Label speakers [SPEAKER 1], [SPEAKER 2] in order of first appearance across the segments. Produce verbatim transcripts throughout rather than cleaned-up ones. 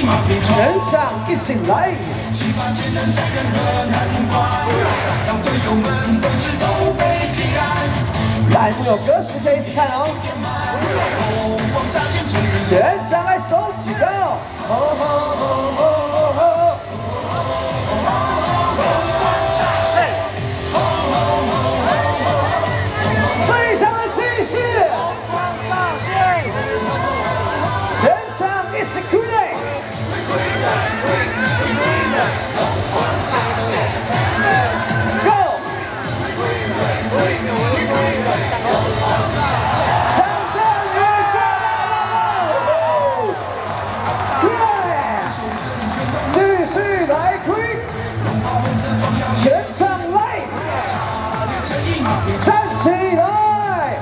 [SPEAKER 1] 全场一起来！
[SPEAKER 2] 七八千人在人和难关，让队友们斗志都被点燃。
[SPEAKER 1] 栏目有歌词可以一起看哦。全场来手举高！吼吼吼吼吼吼！非常的气势！全场一起哭嘞！ 全场来，站起来！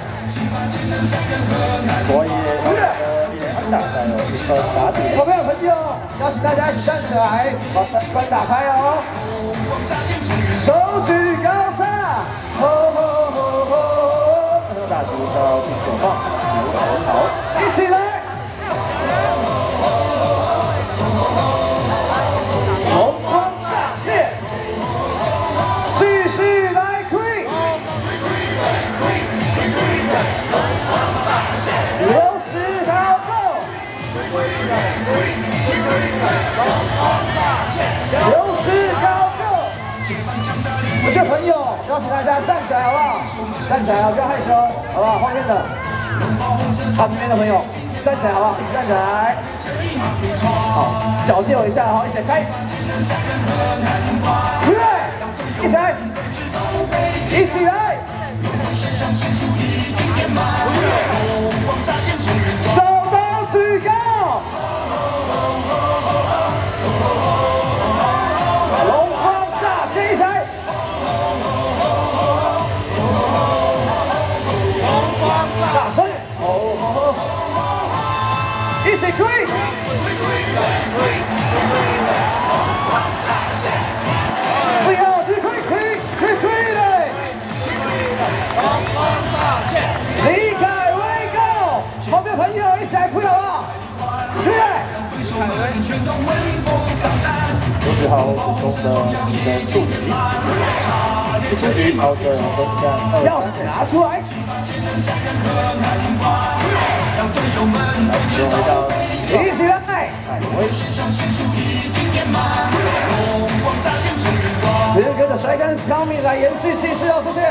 [SPEAKER 3] 所以，呃，也很大的有一个打底。
[SPEAKER 1] 我们有朋友，邀请大家一起站起来，把关打开哦。手举高唱，吼吼吼吼！
[SPEAKER 3] 大竹到第九棒，刘国豪，
[SPEAKER 1] 一起来！红光乍现。 六十高够，六十高够。我是朋友，邀请大家站起来好不好？站起来，不要害羞，好不好？后面的，旁边的朋友站起来好不好？一起站起来。好，脚借我一下，好，一起开。对，一起来，一起来。 手都举高，龙光乍现一起来，大声，一起推，四号去推推推推嘞。 离开威高，旁边朋友一起来推好不好？对。
[SPEAKER 3] 六十号主攻的一个助理，助理好的都是在
[SPEAKER 1] 钥匙拿出来。
[SPEAKER 3] 来，回到
[SPEAKER 1] 一起来。
[SPEAKER 3] 海威。
[SPEAKER 1] 只跟着摔杆 coming 来延续气势哦，谢谢。